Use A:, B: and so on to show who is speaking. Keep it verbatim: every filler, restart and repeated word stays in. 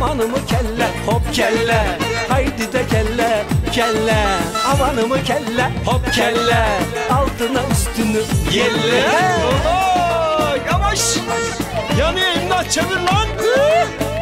A: amanımı kelle, hop kelle. Haydi de kelle, kelle. Amanımı kelle, hop kelle. Altına üstünü yelle.
B: Oho, yavaş. Yani imdat çevir lan.